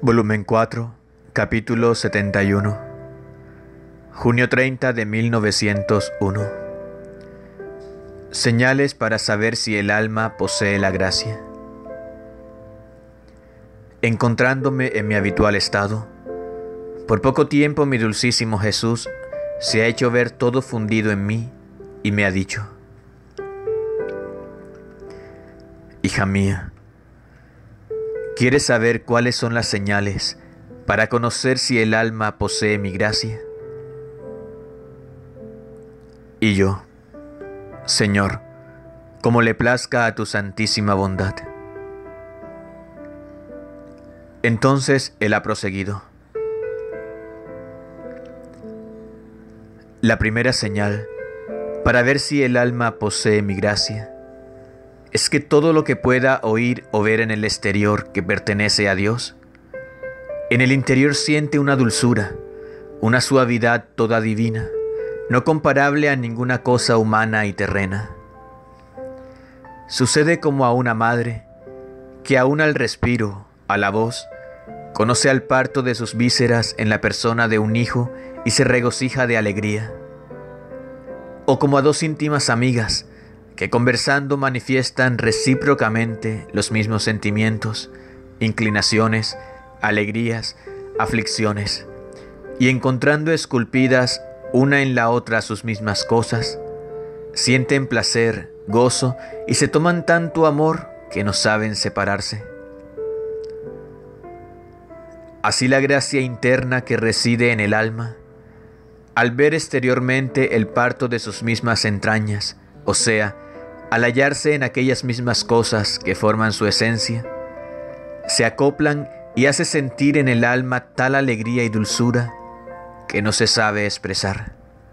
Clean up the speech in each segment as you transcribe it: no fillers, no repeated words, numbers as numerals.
Volumen 4, capítulo 71. Junio 30 de 1901. Señales para saber si el alma posee la gracia. Encontrándome en mi habitual estado, por poco tiempo mi dulcísimo Jesús se ha hecho ver todo fundido en mí y me ha dicho: hija mía, ¿quieres saber cuáles son las señales para conocer si el alma posee mi gracia? Y yo: Señor, como le plazca a tu santísima bondad. Entonces él ha proseguido: la primera señal para ver si el alma posee mi gracia es que todo lo que pueda oír o ver en el exterior que pertenece a Dios, en el interior siente una dulzura, una suavidad toda divina, no comparable a ninguna cosa humana y terrena. Sucede como a una madre, que aún al respiro, a la voz, conoce al parto de sus vísceras en la persona de un hijo y se regocija de alegría. O como a dos íntimas amigas, que conversando manifiestan recíprocamente los mismos sentimientos, inclinaciones, alegrías, aflicciones, y encontrando esculpidas una en la otra sus mismas cosas, sienten placer, gozo y se toman tanto amor que no saben separarse. Así la gracia interna que reside en el alma, al ver exteriormente el parto de sus mismas entrañas, o sea, al hallarse en aquellas mismas cosas que forman su esencia, se acoplan y hace sentir en el alma tal alegría y dulzura que no se sabe expresar.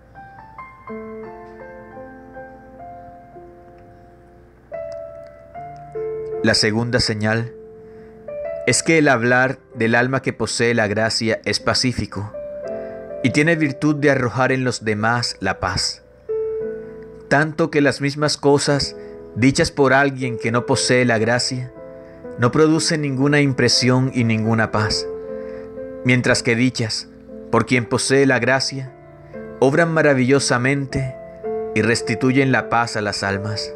La segunda señal es que el hablar del alma que posee la gracia es pacífico y tiene virtud de arrojar en los demás la paz. Tanto que las mismas cosas dichas por alguien que no posee la gracia no producen ninguna impresión y ninguna paz, mientras que dichas por quien posee la gracia obran maravillosamente y restituyen la paz a las almas.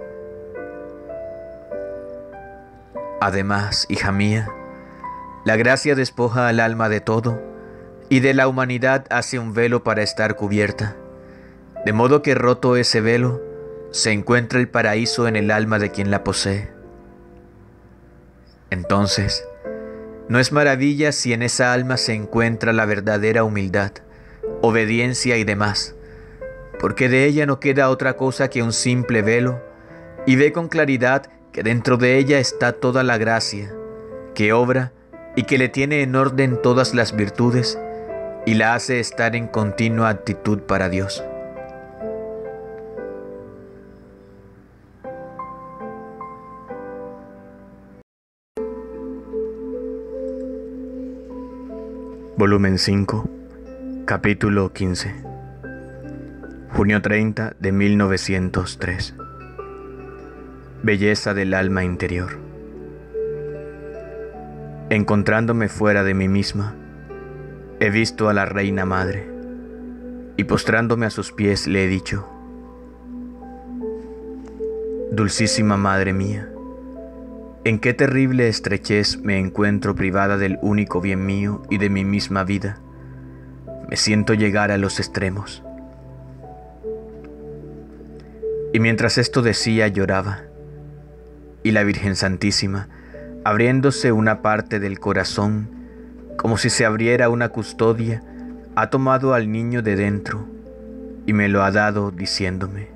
Además, hija mía, la gracia despoja al alma de todo y de la humanidad hace un velo para estar cubierta, de modo que roto ese velo, se encuentra el paraíso en el alma de quien la posee. Entonces, no es maravilla si en esa alma se encuentra la verdadera humildad, obediencia y demás, porque de ella no queda otra cosa que un simple velo, y ve con claridad que dentro de ella está toda la gracia, que obra y que le tiene en orden todas las virtudes, y la hace estar en continua actitud para Dios. Volumen 5, capítulo 15. Junio 30 de 1903. Belleza del alma interior. Encontrándome fuera de mí misma, he visto a la Reina Madre, y postrándome a sus pies le he dicho: dulcísima Madre mía, en qué terrible estrechez me encuentro privada del único bien mío y de mi misma vida. Me siento llegar a los extremos. Y mientras esto decía, lloraba, y la Virgen Santísima, abriéndose una parte del corazón, como si se abriera una custodia, ha tomado al niño de dentro y me lo ha dado diciéndome: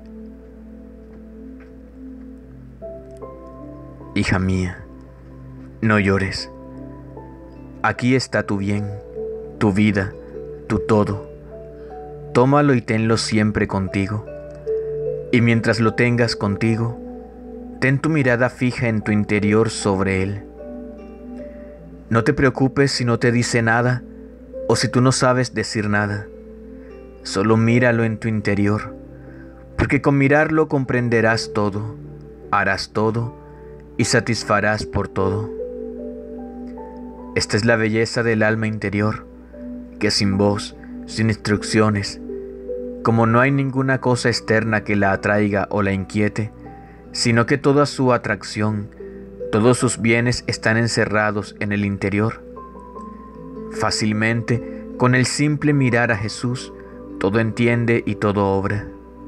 hija mía, no llores. Aquí está tu bien, tu vida, tu todo. Tómalo y tenlo siempre contigo. Y mientras lo tengas contigo, ten tu mirada fija en tu interior sobre él. No te preocupes si no te dice nada o si tú no sabes decir nada. Solo míralo en tu interior, porque con mirarlo comprenderás todo, harás todo y satisfarás por todo. Esta es la belleza del alma interior, que sin voz, sin instrucciones, como no hay ninguna cosa externa que la atraiga o la inquiete, sino que toda su atracción, todos sus bienes están encerrados en el interior. Fácilmente, con el simple mirar a Jesús, todo entiende y todo obra.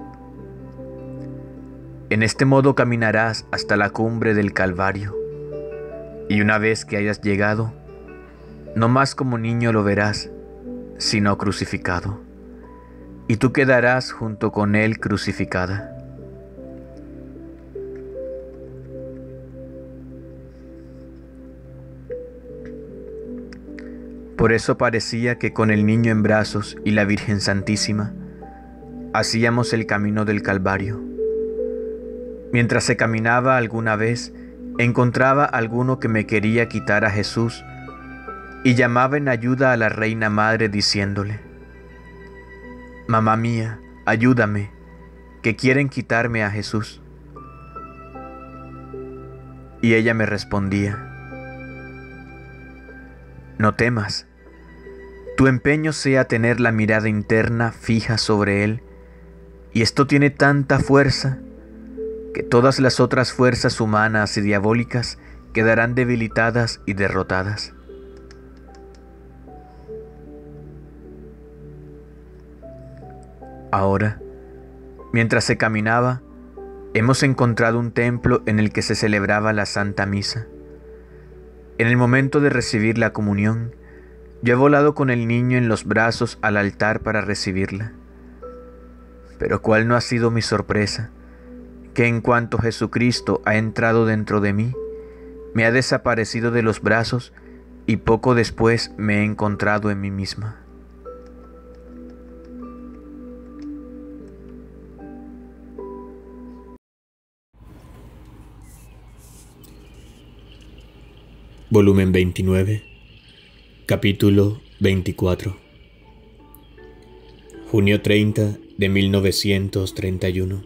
En este modo caminarás hasta la cumbre del Calvario, y una vez que hayas llegado, no más como niño lo verás, sino crucificado, y tú quedarás junto con él crucificada. Por eso parecía que con el niño en brazos y la Virgen Santísima hacíamos el camino del Calvario. Mientras se caminaba alguna vez, encontraba alguno que me quería quitar a Jesús y llamaba en ayuda a la Reina Madre diciéndole: «Mamá mía, ayúdame, que quieren quitarme a Jesús». Y ella me respondía: «No temas, tu empeño sea tener la mirada interna fija sobre Él, y esto tiene tanta fuerza que todas las otras fuerzas humanas y diabólicas quedarán debilitadas y derrotadas». Ahora, mientras se caminaba, hemos encontrado un templo en el que se celebraba la Santa Misa. En el momento de recibir la comunión, yo he volado con el niño en los brazos al altar para recibirla. Pero cuál no ha sido mi sorpresa, que en cuanto Jesucristo ha entrado dentro de mí, me ha desaparecido de los brazos y poco después me he encontrado en mí misma. Volumen 29, capítulo 24. Junio 30 de 1931.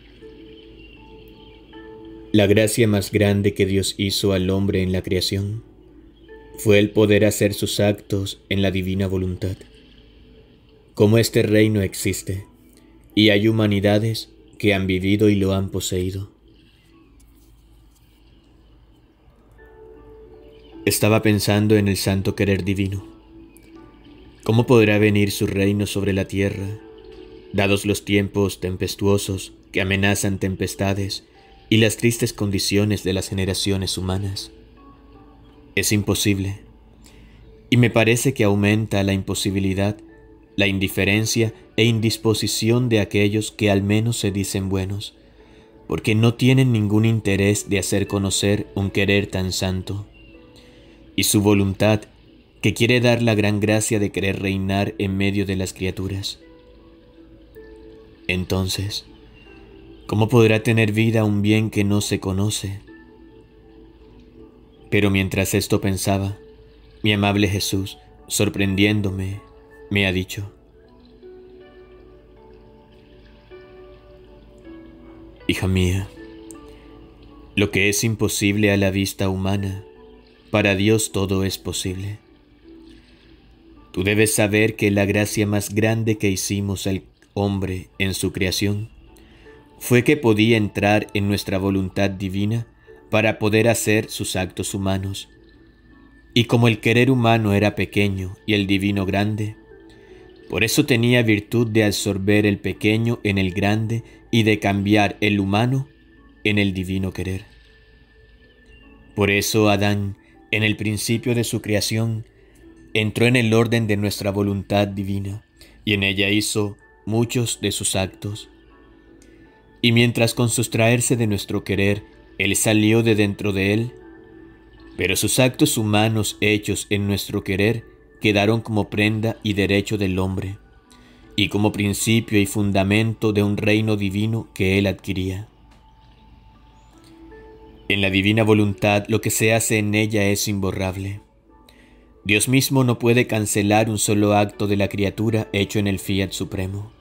La gracia más grande que Dios hizo al hombre en la creación fue el poder hacer sus actos en la divina voluntad. Como este reino existe, y hay humanidades que han vivido y lo han poseído. Estaba pensando en el santo querer divino. ¿Cómo podrá venir su reino sobre la tierra, dados los tiempos tempestuosos que amenazan tempestades y las tristes condiciones de las generaciones humanas? Es imposible, y me parece que aumenta la imposibilidad, la indiferencia e indisposición de aquellos que al menos se dicen buenos, porque no tienen ningún interés de hacer conocer un querer tan santo, y su voluntad, que quiere dar la gran gracia de querer reinar en medio de las criaturas. Entonces, ¿cómo podrá tener vida un bien que no se conoce? Pero mientras esto pensaba, mi amable Jesús, sorprendiéndome, me ha dicho: «Hija mía, lo que es imposible a la vista humana, para Dios todo es posible. Tú debes saber que la gracia más grande que hicimos al hombre en su creación fue que podía entrar en nuestra voluntad divina para poder hacer sus actos humanos. Y como el querer humano era pequeño y el divino grande, por eso tenía virtud de absorber el pequeño en el grande y de cambiar el humano en el divino querer. Por eso Adán, en el principio de su creación, entró en el orden de nuestra voluntad divina y en ella hizo muchos de sus actos. Y mientras con sustraerse de nuestro querer, él salió de dentro de él, pero sus actos humanos hechos en nuestro querer quedaron como prenda y derecho del hombre, y como principio y fundamento de un reino divino que él adquiría. En la divina voluntad lo que se hace en ella es imborrable. Dios mismo no puede cancelar un solo acto de la criatura hecho en el fiat supremo.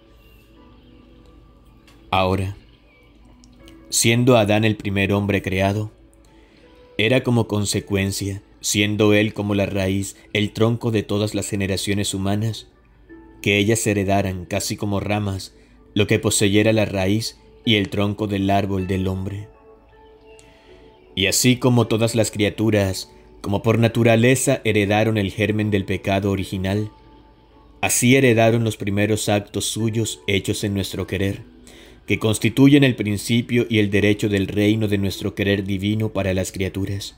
Ahora, siendo Adán el primer hombre creado, era como consecuencia siendo Él como la raíz, el tronco de todas las generaciones humanas, que ellas heredaran casi como ramas lo que poseyera la raíz y el tronco del árbol del hombre. Y así como todas las criaturas, como por naturaleza heredaron el germen del pecado original, así heredaron los primeros actos suyos hechos en nuestro querer, que constituyen el principio y el derecho del reino de nuestro querer divino para las criaturas.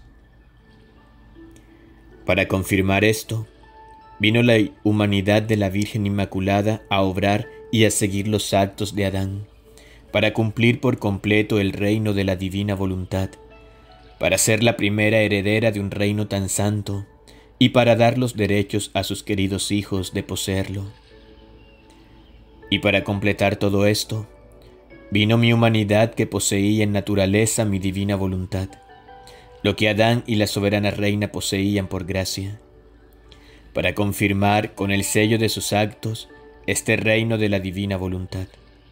Para confirmar esto, vino la humanidad de la Virgen Inmaculada a obrar y a seguir los actos de Adán, para cumplir por completo el reino de la divina voluntad, para ser la primera heredera de un reino tan santo y para dar los derechos a sus queridos hijos de poseerlo. Y para completar todo esto, vino mi humanidad que poseía en naturaleza mi divina voluntad, lo que Adán y la soberana reina poseían por gracia, para confirmar con el sello de sus actos este reino de la divina voluntad.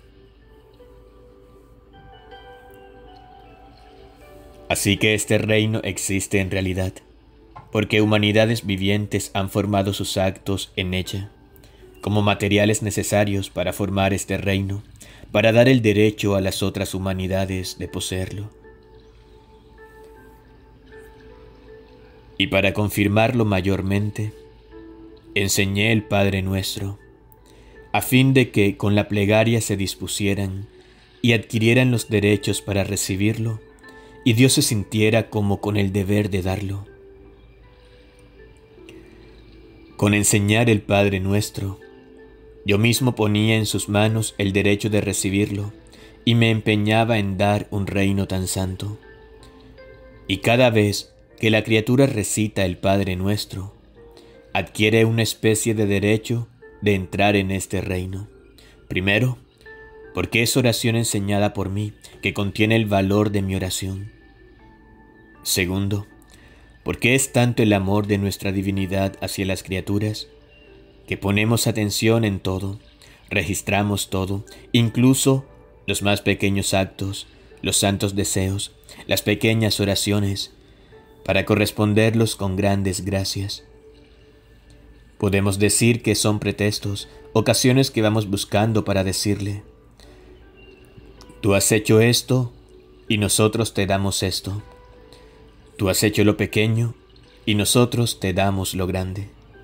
Así que este reino existe en realidad, porque humanidades vivientes han formado sus actos en ella, como materiales necesarios para formar este reino, para dar el derecho a las otras humanidades de poseerlo. Y para confirmarlo mayormente, enseñé el Padre Nuestro, a fin de que con la plegaria se dispusieran y adquirieran los derechos para recibirlo, y Dios se sintiera como con el deber de darlo. Con enseñar el Padre Nuestro, yo mismo ponía en sus manos el derecho de recibirlo, y me empeñaba en dar un reino tan santo. Y cada vez que la criatura recita el Padre Nuestro, adquiere una especie de derecho de entrar en este reino. Primero, porque es oración enseñada por mí, que contiene el valor de mi oración. Segundo, porque es tanto el amor de nuestra divinidad hacia las criaturas, que ponemos atención en todo, registramos todo, incluso los más pequeños actos, los santos deseos, las pequeñas oraciones, para corresponderlos con grandes gracias. Podemos decir que son pretextos, ocasiones que vamos buscando para decirle: tú has hecho esto y nosotros te damos esto. Tú has hecho lo pequeño y nosotros te damos lo grande.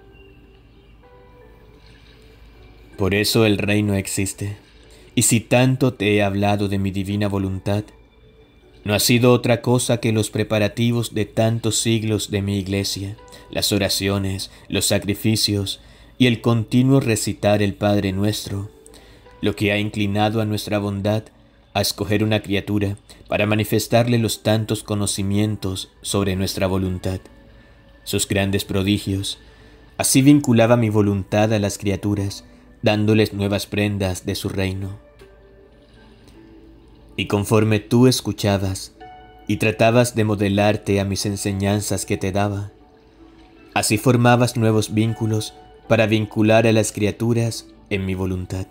Por eso el reino existe, y si tanto te he hablado de mi divina voluntad, no ha sido otra cosa que los preparativos de tantos siglos de mi iglesia, las oraciones, los sacrificios y el continuo recitar el Padre Nuestro, lo que ha inclinado a nuestra bondad a escoger una criatura para manifestarle los tantos conocimientos sobre nuestra voluntad, sus grandes prodigios. Así vinculaba mi voluntad a las criaturas, dándoles nuevas prendas de su reino. Y conforme tú escuchabas y tratabas de modelarte a mis enseñanzas que te daba, así formabas nuevos vínculos para vincular a las criaturas en mi voluntad.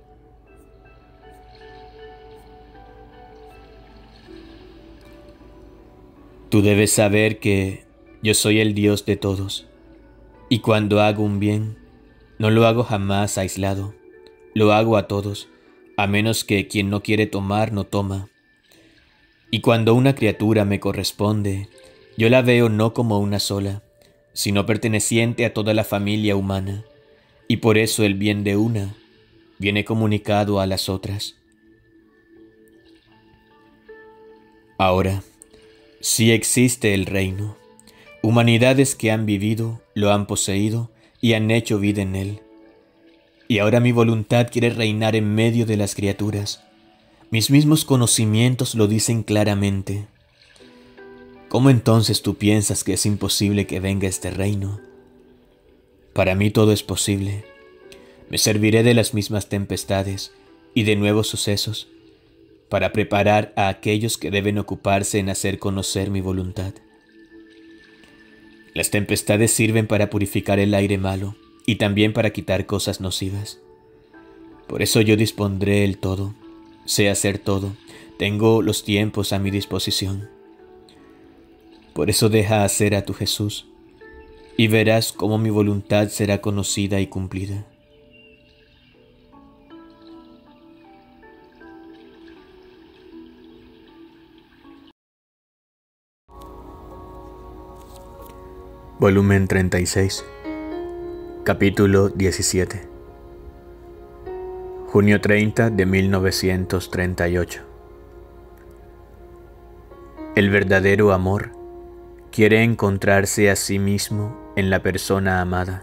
Tú debes saber que yo soy el Dios de todos, y cuando hago un bien, no lo hago jamás aislado, lo hago a todos, a menos que quien no quiere tomar no toma. Y cuando una criatura me corresponde, yo la veo no como una sola, sino perteneciente a toda la familia humana, y por eso el bien de una viene comunicado a las otras. Ahora, sí existe el reino, humanidades que han vivido, lo han poseído y han hecho vida en él. Y ahora mi voluntad quiere reinar en medio de las criaturas. Mis mismos conocimientos lo dicen claramente. ¿Cómo entonces tú piensas que es imposible que venga este reino? Para mí todo es posible. Me serviré de las mismas tempestades y de nuevos sucesos para preparar a aquellos que deben ocuparse en hacer conocer mi voluntad. Las tempestades sirven para purificar el aire malo y también para quitar cosas nocivas. Por eso yo dispondré el todo, sé hacer todo, tengo los tiempos a mi disposición. Por eso deja hacer a tu Jesús, y verás cómo mi voluntad será conocida y cumplida. Volumen 36, capítulo 17. Junio 30 de 1938. El verdadero amor quiere encontrarse a sí mismo en la persona amada.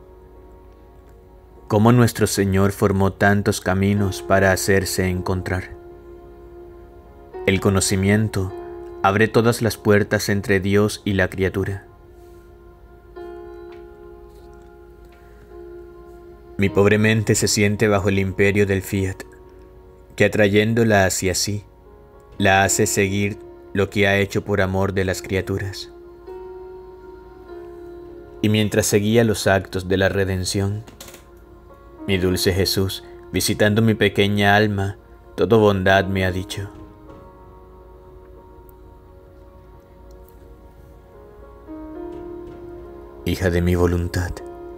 Cómo nuestro Señor formó tantos caminos para hacerse encontrar. El conocimiento abre todas las puertas entre Dios y la criatura. Mi pobre mente se siente bajo el imperio del fiat, que atrayéndola hacia sí, la hace seguir lo que ha hecho por amor de las criaturas. Y mientras seguía los actos de la redención, mi dulce Jesús, visitando mi pequeña alma, todo bondad me ha dicho: hija de mi voluntad.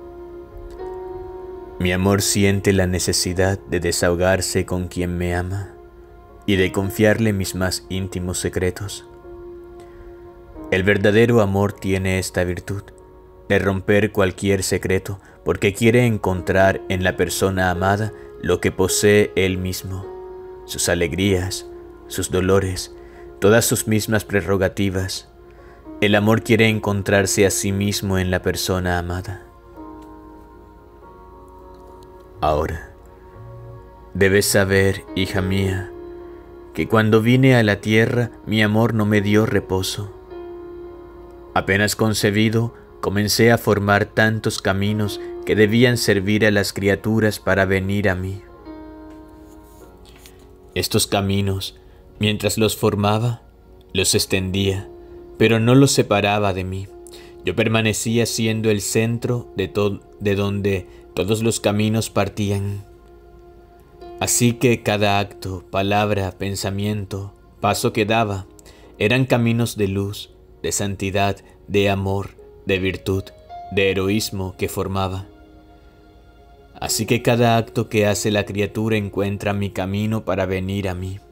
Mi amor siente la necesidad de desahogarse con quien me ama y de confiarle mis más íntimos secretos. El verdadero amor tiene esta virtud de romper cualquier secreto porque quiere encontrar en la persona amada lo que posee él mismo, sus alegrías, sus dolores, todas sus mismas prerrogativas. El amor quiere encontrarse a sí mismo en la persona amada. Ahora, debes saber, hija mía, que cuando vine a la tierra mi amor no me dio reposo. Apenas concebido, comencé a formar tantos caminos que debían servir a las criaturas para venir a mí. Estos caminos, mientras los formaba, los extendía, pero no los separaba de mí. Yo permanecía siendo el centro de donde todos los caminos partían. Así que cada acto, palabra, pensamiento, paso que daba, eran caminos de luz, de santidad, de amor, de virtud, de heroísmo que formaba. Así que cada acto que hace la criatura encuentra mi camino para venir a mí.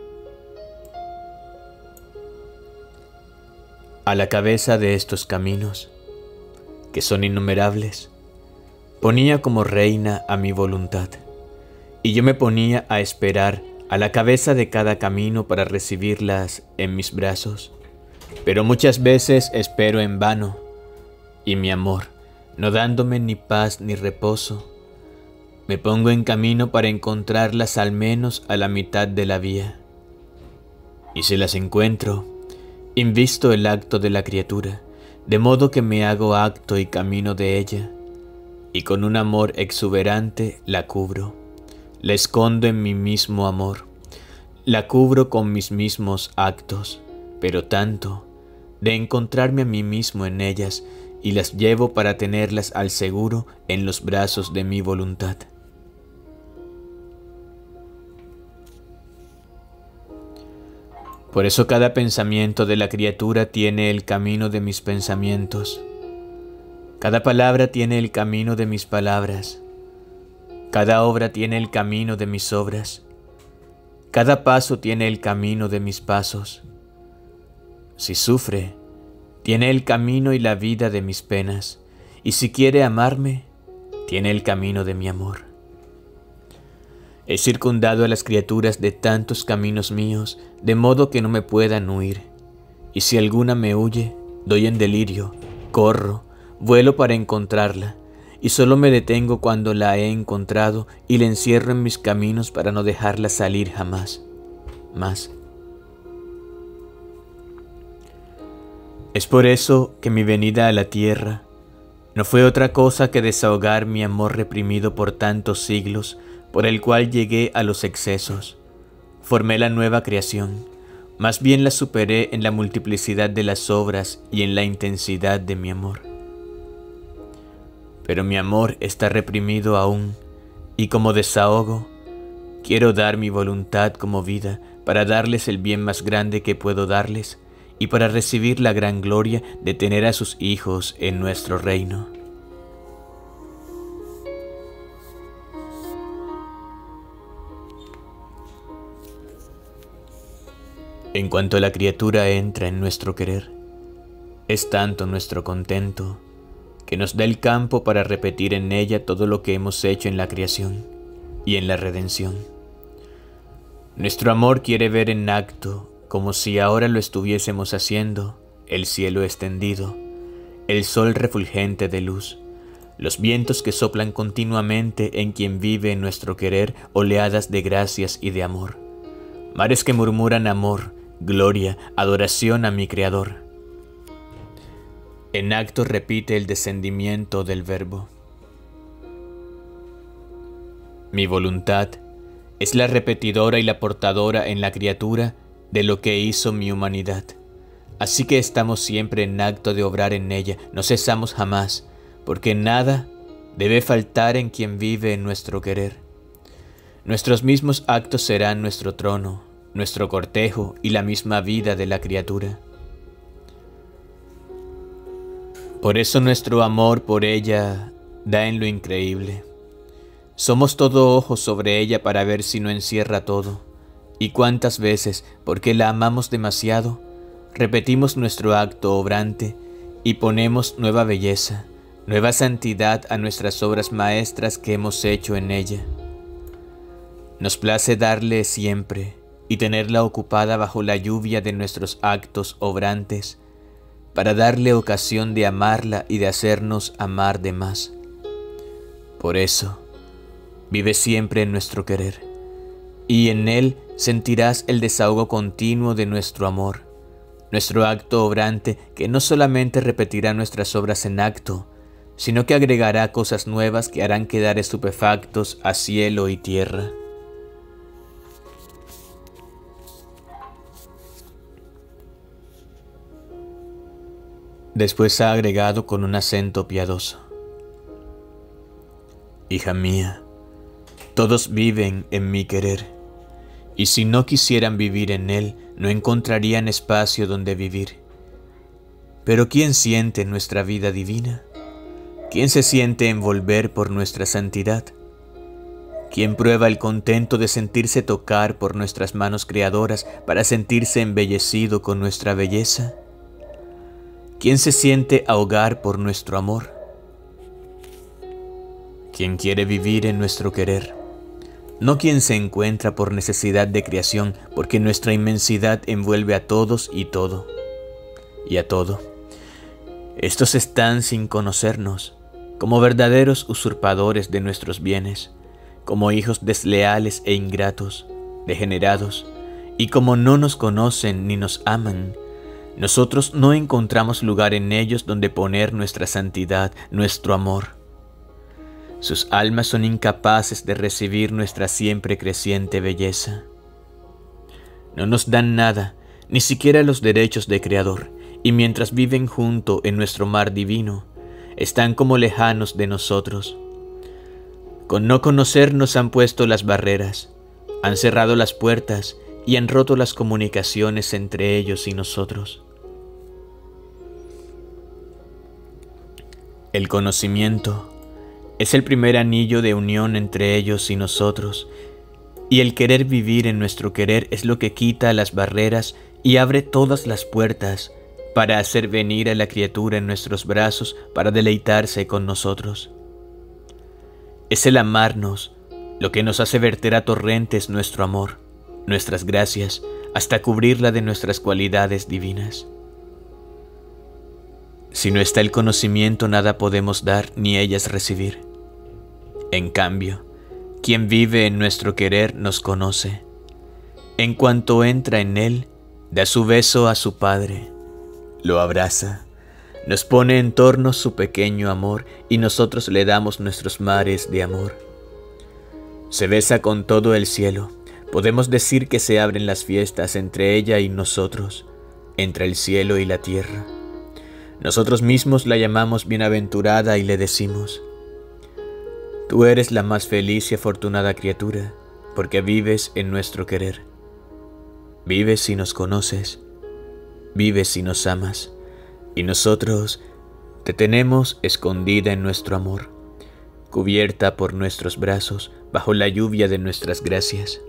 A la cabeza de estos caminos, que son innumerables, ponía como reina a mi voluntad, y yo me ponía a esperar a la cabeza de cada camino para recibirlas en mis brazos. Pero muchas veces espero en vano, y mi amor, no dándome ni paz ni reposo, me pongo en camino para encontrarlas al menos a la mitad de la vía. Y si las encuentro, invisto el acto de la criatura, de modo que me hago acto y camino de ella, y con un amor exuberante la cubro, la escondo en mi mismo amor, la cubro con mis mismos actos, pero tanto, de encontrarme a mí mismo en ellas, y las llevo para tenerlas al seguro en los brazos de mi voluntad. Por eso cada pensamiento de la criatura tiene el camino de mis pensamientos. Cada palabra tiene el camino de mis palabras. Cada obra tiene el camino de mis obras. Cada paso tiene el camino de mis pasos. Si sufre, tiene el camino y la vida de mis penas. Y si quiere amarme, tiene el camino de mi amor. He circundado a las criaturas de tantos caminos míos, de modo que no me puedan huir. Y si alguna me huye, doy en delirio, corro, vuelo para encontrarla, y solo me detengo cuando la he encontrado y la encierro en mis caminos para no dejarla salir jamás más. Es por eso que mi venida a la tierra no fue otra cosa que desahogar mi amor reprimido por tantos siglos, por el cual llegué a los excesos. Formé la nueva creación, más bien la superé en la multiplicidad de las obras y en la intensidad de mi amor. Pero mi amor está reprimido aún, y como desahogo, quiero dar mi voluntad como vida para darles el bien más grande que puedo darles, y para recibir la gran gloria de tener a sus hijos en nuestro reino. En cuanto la criatura entra en nuestro querer, es tanto nuestro contento que nos da el campo para repetir en ella todo lo que hemos hecho en la creación y en la redención. Nuestro amor quiere ver en acto, como si ahora lo estuviésemos haciendo, el cielo extendido, el sol refulgente de luz, los vientos que soplan continuamente en quien vive en nuestro querer oleadas de gracias y de amor, mares que murmuran amor, gloria, adoración a mi Creador. En acto repite el descendimiento del Verbo. Mi voluntad es la repetidora y la portadora en la criatura de lo que hizo mi humanidad. Así que estamos siempre en acto de obrar en ella, no cesamos jamás, porque nada debe faltar en quien vive en nuestro querer. Nuestros mismos actos serán nuestro trono, nuestro cortejo y la misma vida de la criatura. Por eso nuestro amor por ella da en lo increíble. Somos todo ojos sobre ella para ver si no encierra todo. Y cuántas veces, porque la amamos demasiado, repetimos nuestro acto obrante y ponemos nueva belleza, nueva santidad a nuestras obras maestras que hemos hecho en ella. Nos place darle siempre y tenerla ocupada bajo la lluvia de nuestros actos obrantes, para darle ocasión de amarla y de hacernos amar de más. Por eso, vive siempre en nuestro querer, y en él sentirás el desahogo continuo de nuestro amor, nuestro acto obrante que no solamente repetirá nuestras obras en acto, sino que agregará cosas nuevas que harán quedar estupefactos a cielo y tierra. Después ha agregado con un acento piadoso: hija mía, todos viven en mi querer, y si no quisieran vivir en él, no encontrarían espacio donde vivir. Pero ¿quién siente nuestra vida divina? ¿Quién se siente envolver por nuestra santidad? ¿Quién prueba el contento de sentirse tocar por nuestras manos creadoras para sentirse embellecido con nuestra belleza? ¿Quién se siente ahogar por nuestro amor? ¿Quién quiere vivir en nuestro querer? No quien se encuentra por necesidad de creación, porque nuestra inmensidad envuelve a todos y todo, y a todo. Estos están sin conocernos, como verdaderos usurpadores de nuestros bienes, como hijos desleales e ingratos, degenerados, y como no nos conocen ni nos aman, nosotros no encontramos lugar en ellos donde poner nuestra santidad, nuestro amor. Sus almas son incapaces de recibir nuestra siempre creciente belleza. No nos dan nada, ni siquiera los derechos de creador, y mientras viven junto en nuestro mar divino, están como lejanos de nosotros. Con no conocernos han puesto las barreras, han cerrado las puertas y han roto las comunicaciones entre ellos y nosotros. El conocimiento es el primer anillo de unión entre ellos y nosotros, y el querer vivir en nuestro querer es lo que quita las barreras y abre todas las puertas para hacer venir a la criatura en nuestros brazos para deleitarse con nosotros. Es el amarnos lo que nos hace verter a torrentes nuestro amor, nuestras gracias, hasta cubrirla de nuestras cualidades divinas. Si no está el conocimiento, nada podemos dar ni ellas recibir. En cambio, quien vive en nuestro querer nos conoce. En cuanto entra en él, da su beso a su Padre, lo abraza, nos pone en torno su pequeño amor y nosotros le damos nuestros mares de amor. Se besa con todo el cielo. Podemos decir que se abren las fiestas entre ella y nosotros, entre el cielo y la tierra. Nosotros mismos la llamamos bienaventurada y le decimos: tú eres la más feliz y afortunada criatura, porque vives en nuestro querer. Vives y nos conoces, vives y nos amas, y nosotros te tenemos escondida en nuestro amor, cubierta por nuestros brazos bajo la lluvia de nuestras gracias.